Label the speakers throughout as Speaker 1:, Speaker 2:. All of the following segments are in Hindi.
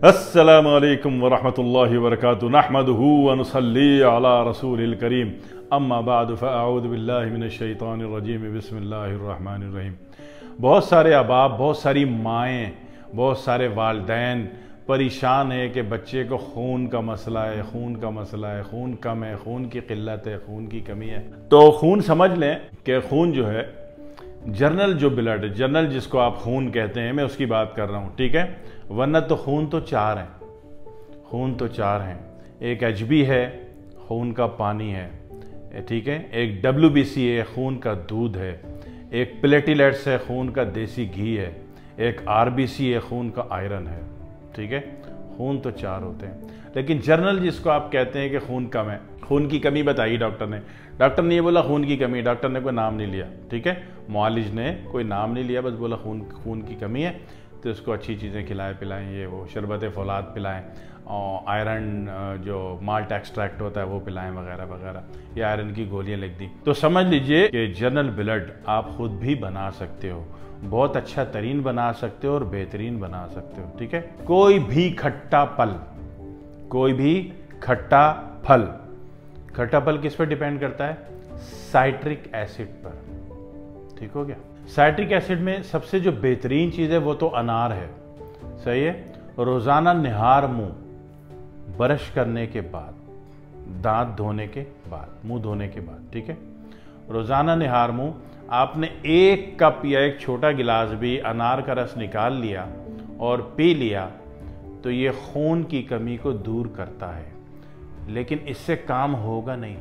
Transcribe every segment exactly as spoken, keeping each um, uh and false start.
Speaker 1: अस्सलामु अलैकुम वरहमतुल्लाहि वबरकातुहू नहमदुहू व नुसल्ली अला रसूलिल करीम अम्मा बाद फ़अऊज़ु बिल्लाहि मिनश शैतानिर रजीम बिस्मिल्लाहिर रहमानिर रहीम। बहुत सारे अबाब, बहुत सारी माएँ, बहुत सारे वालिदैन परेशान है कि बच्चे को खून का मसला है, खून का मसला है, खून कम है, खून की किल्लत है, खून की कमी है। तो खून समझ लें कि खून जो है जर्नल जो ब्लड, जर्नल जिसको आप खून कहते हैं, मैं उसकी बात कर रहा हूँ, ठीक है। वरना तो खून तो चार हैं, खून तो चार हैं। एक एच बी है, खून का पानी है, ठीक है। एक डब्ल्यू बी सी है, खून का दूध है। एक प्लेटिलेट्स है, खून का देसी घी है। एक आर बी सी है, खून का आयरन है, ठीक है। खून तो चार होते हैं, लेकिन जर्नल जिसको आप कहते हैं कि खून कम है, खून की कमी बताई डॉक्टर ने। डॉक्टर ने ये बोला खून की कमी, डॉक्टर ने कोई नाम नहीं लिया, ठीक है। मुआलिज ने कोई नाम नहीं लिया, बस बोला खून खून की कमी है, तो इसको अच्छी चीज़ें खिलाएं पिलाएं, ये वो शरबत फौलाद पिलाएं, और आयरन जो माल्ट एक्सट्रैक्ट होता है वो पिलाएं वगैरह वगैरह, या आयरन की गोलियां लिख दी। तो समझ लीजिए कि जर्नल ब्लड आप खुद भी बना सकते हो, बहुत अच्छा तरीन बना सकते हो और बेहतरीन बना सकते हो, ठीक है। कोई भी खट्टा फल, कोई भी खट्टा फल, खट्टा फल किस पर डिपेंड करता है? साइट्रिक एसिड पर, ठीक हो गया। साइट्रिक एसिड में सबसे जो बेहतरीन चीज़ है वो तो अनार है, सही है। रोज़ाना निहार मुंह, ब्रश करने के बाद, दांत धोने के बाद, मुंह धोने के बाद, ठीक है। रोज़ाना निहार मुंह, आपने एक कप या एक छोटा गिलास भी अनार का रस निकाल लिया और पी लिया तो ये खून की कमी को दूर करता है। लेकिन इससे काम होगा नहीं,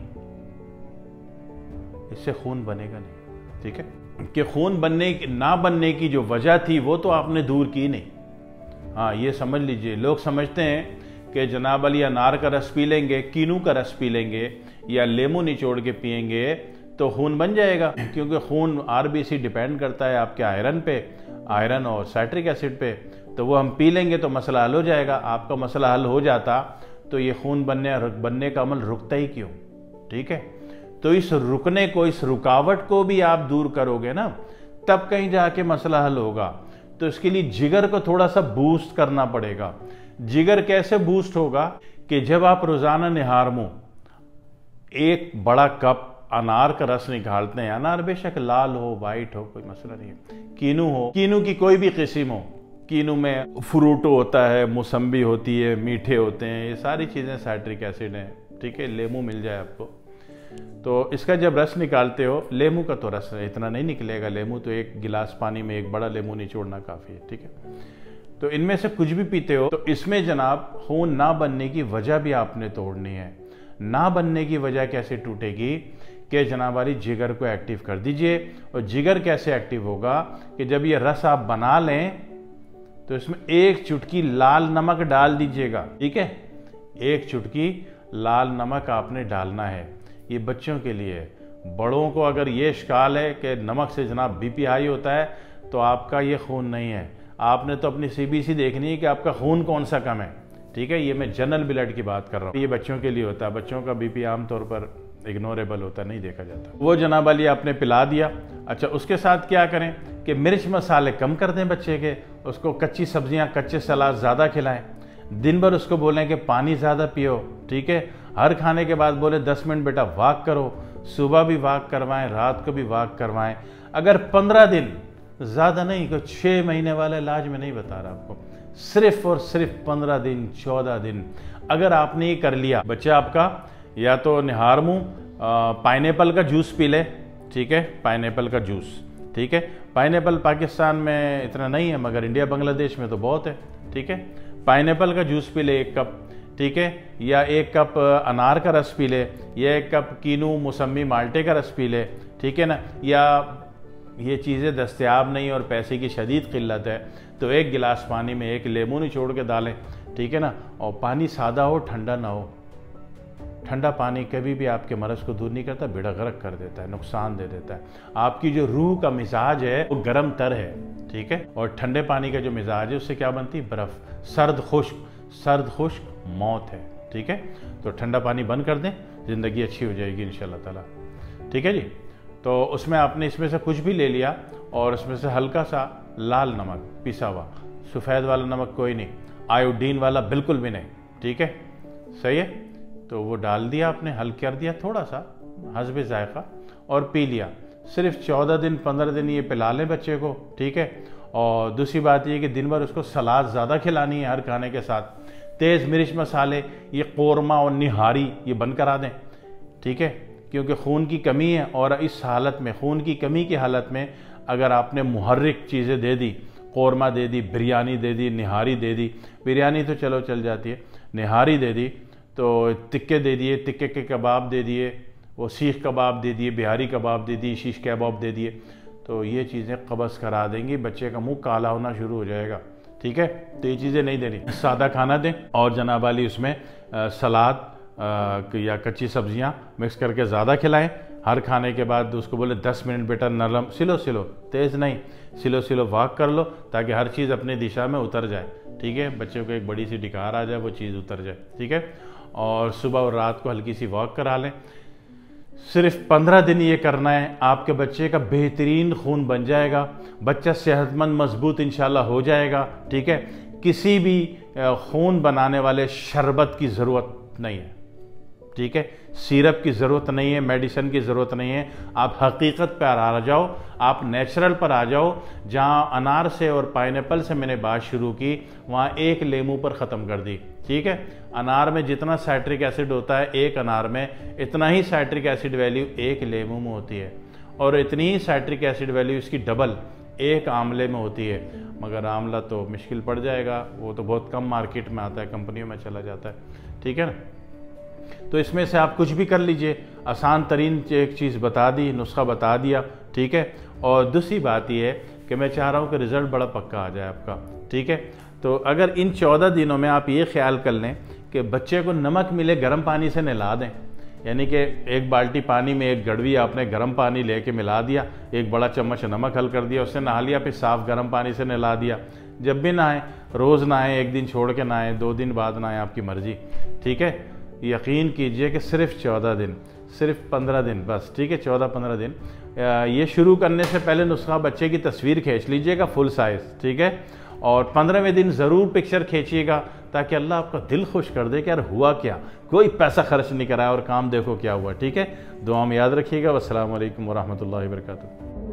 Speaker 1: इससे खून बनेगा नहीं, ठीक है। कि खून बनने ना बनने की जो वजह थी वो तो आपने दूर की नहीं। हाँ, ये समझ लीजिए, लोग समझते हैं कि जनाब अली अनार का रस पी लेंगे, कीनू का रस पी लेंगे या लेमू निचोड़ के पिएंगे तो खून बन जाएगा, क्योंकि खून आरबीसी डिपेंड करता है आपके आयरन पे, आयरन और साइट्रिक एसिड पे। तो वो हम पी लेंगे तो मसला हल हो जाएगा। आपका मसला हल हो जाता तो ये खून बनने बनने का अमल रुकता ही क्यों, ठीक है। तो इस रुकने को, इस रुकावट को भी आप दूर करोगे ना, तब कहीं जाके मसला हल होगा। तो इसके लिए जिगर को थोड़ा सा बूस्ट करना पड़ेगा। जिगर कैसे बूस्ट होगा? कि जब आप रोजाना निहार मुंह एक बड़ा कप अनार का रस निकालते हैं, अनार बेशक लाल हो, वाइट हो, कोई मसला नहीं है, कीनू हो, कीनू की कोई भी किस्म हो, कीनू में फ्रूटो होता है, मौसम्बी होती है, मीठे होते हैं, ये सारी चीज़ें साइट्रिक एसिड हैं, ठीक है। लेमू मिल जाए आपको, तो इसका जब रस निकालते हो, लेमू का तो रस इतना नहीं निकलेगा, लेमू तो एक गिलास पानी में एक बड़ा लेमू निचोड़ना काफ़ी है, ठीक है। तो इनमें से कुछ भी पीते हो तो इसमें जनाब खून ना बनने की वजह भी आपने तोड़नी है। ना बनने की वजह कैसे टूटेगी? कि जनाब वाली जिगर को एक्टिव कर दीजिए। और जिगर कैसे एक्टिव होगा? कि जब ये रस आप बना लें तो इसमें एक चुटकी लाल नमक डाल दीजिएगा, ठीक है। एक चुटकी लाल नमक आपने डालना है। ये बच्चों के लिए है। बड़ों को अगर ये शिकाल है कि नमक से जनाब बीपी हाई होता है तो आपका ये खून नहीं है। आपने तो अपनी सीबीसी देखनी है कि आपका खून कौन सा कम है, ठीक है। ये मैं जनरल ब्लड की बात कर रहा हूँ, ये बच्चों के लिए होता है। बच्चों का बीपी आमतौर पर इग्नोरेबल होता है, नहीं देखा जाता। वो जनाब अली आपने पिला दिया। अच्छा, उसके साथ क्या करें कि मिर्च मसाले कम कर दें बच्चे के, उसको कच्ची सब्जियां, कच्चे सलाद ज़्यादा खिलाएं। दिन भर उसको बोलें कि पानी ज़्यादा पियो, ठीक है। हर खाने के बाद बोले दस मिनट बेटा वॉक करो, सुबह भी वॉक करवाएं, रात को भी वॉक करवाएं। अगर पंद्रह दिन, ज़्यादा नहीं, कोई छः महीने वाले इलाज में नहीं बता रहा आपको, सिर्फ और सिर्फ पंद्रह दिन, चौदह दिन अगर आपने ये कर लिया, बच्चा आपका या तो निहार मुंह पाइनएप्पल का जूस पी ले, ठीक है। पाइनएप्पल का जूस, ठीक है। पाइनएप्पल पाकिस्तान में इतना नहीं है, मगर इंडिया बांग्लादेश में तो बहुत है, ठीक है। पाइनएप्पल का जूस पी ले एक कप, ठीक है। या एक कप अनार का रस पी ले, या एक कप कीनू, मौसम्बी, माल्टे का रस पी ले, ठीक है ना। या ये चीज़ें दस्तयाब नहीं और पैसे की शदीद किल्लत है तो एक गिलास पानी में एक लेमू निचोड़ के डालें, ठीक है ना। और पानी सादा हो, ठंडा ना हो। ठंडा पानी कभी भी आपके मरज को दूर नहीं करता, बेड़ा गर्क कर देता है, नुकसान दे देता है। आपकी जो रूह का मिजाज है वो गर्म तर है, ठीक है। और ठंडे पानी का जो मिजाज है उससे क्या बनती है? बर्फ। सर्द खुश्क, सर्द खुश्क मौत है, ठीक है। तो ठंडा पानी बंद कर दें, ज़िंदगी अच्छी हो जाएगी इंशाल्लाह ताला, ठीक है जी। तो उसमें आपने इसमें से कुछ भी ले लिया और उसमें से हल्का सा लाल नमक पिसा हुआ, सफ़ेद वाला नमक कोई नहीं, आयोडीन वाला बिल्कुल भी नहीं, ठीक है, सही है। तो वो डाल दिया आपने, हल कर दिया थोड़ा सा हस्बे जायका और पी लिया। सिर्फ चौदह दिन पंद्रह दिन ये पिला लें बच्चे को, ठीक है। और दूसरी बात ये कि दिन भर उसको सलाद ज़्यादा खिलानी है हर खाने के साथ। तेज़ मिर्च मसाले, ये कौरमा और निहारी ये बंद करा दें, ठीक है, क्योंकि खून की कमी है। और इस हालत में, खून की कमी की हालत में अगर आपने मुहर्रिक चीज़ें दे दी, कौरमा दे दी, बिरयानी दे दी, निहारी दे दी, बिरयानी तो चलो चल जाती है, निहारी दे दी, तो टिक्के दे दिए, टिक्के के कबाब दे दिए, वो सीख कबाब दे दिए, बिहारी कबाब दे दिए, शीश कबाब दे दिए, तो ये चीज़ें कब्ज़ करा देंगी, बच्चे का मुंह काला होना शुरू हो जाएगा, ठीक है। तो ये चीज़ें नहीं देनी, सादा खाना दें। और जनाब वाली उसमें आ, सलाद आ, या कच्ची सब्जियां मिक्स करके ज़्यादा खिलाएं। हर खाने के बाद उसको बोले दस मिनट बेटा नरम, सिलो सिलो, तेज़ नहीं, सिलो सिलो वॉक कर लो ताकि हर चीज़ अपनी दिशा में उतर जाए, ठीक है। बच्चे को एक बड़ी सी डिकार आ जाए, वो चीज़ उतर जाए, ठीक है। और सुबह और रात को हल्की सी वॉक करा लें। सिर्फ पंद्रह दिन ये करना है, आपके बच्चे का बेहतरीन खून बन जाएगा, बच्चा सेहतमंद मजबूत इंशाल्लाह हो जाएगा, ठीक है। किसी भी खून बनाने वाले शरबत की ज़रूरत नहीं है, ठीक है, सिरप की ज़रूरत नहीं है, मेडिसिन की ज़रूरत नहीं है। आप हकीकत पर आ जाओ, आप नेचुरल पर आ जाओ। जहाँ अनार से और पाइनएप्पल से मैंने बात शुरू की, वहाँ एक लेमू पर ख़त्म कर दी, ठीक है। अनार में जितना साइट्रिक एसिड होता है एक अनार में, इतना ही साइट्रिक एसिड वैल्यू एक लेमू में होती है, और इतनी ही साइट्रिक एसिड वैल्यू इसकी डबल एक आंवले में होती है। मगर आंवला तो मुश्किल पड़ जाएगा, वो तो बहुत कम मार्केट में आता है, कंपनियों में चला जाता है, ठीक है ना। तो इसमें से आप कुछ भी कर लीजिए, आसान तरीन एक चीज़ बता दी, नुस्खा बता दिया, ठीक है। और दूसरी बात यह है कि मैं चाह रहा हूँ कि रिज़ल्ट बड़ा पक्का आ जाए आपका, ठीक है। तो अगर इन चौदह दिनों में आप ये ख्याल कर लें कि बच्चे को नमक मिले गर्म पानी से नहला दें, यानी कि एक बाल्टी पानी में एक गड़वी आपने गर्म पानी लेके मिला दिया, एक बड़ा चम्मच नमक हल कर दिया, उससे नहा लिया, फिर साफ़ गर्म पानी से नहला दिया। जब भी नहाएं, रोज़ नहाएं, एक दिन छोड़ के नहाएं, दो दिन बाद नहाएं, आपकी मर्ज़ी, ठीक है। यकीन कीजिए कि सिर्फ चौदह दिन, सिर्फ पंद्रह दिन बस, ठीक है, चौदह पंद्रह दिन। ये शुरू करने से पहले नुस्खा बच्चे की तस्वीर खींच लीजिएगा फुल साइज़, ठीक है। और पंद्रहवें दिन ज़रूर पिक्चर खींचिएगा ताकि अल्लाह आपका दिल खुश कर दे कि यार हुआ क्या, कोई पैसा खर्च नहीं कराया और काम देखो क्या हुआ, ठीक है। दुआ में याद रखिएगा। वस्सलामु अलैकुम वरहमतुल्लाहि वबरकातुहू।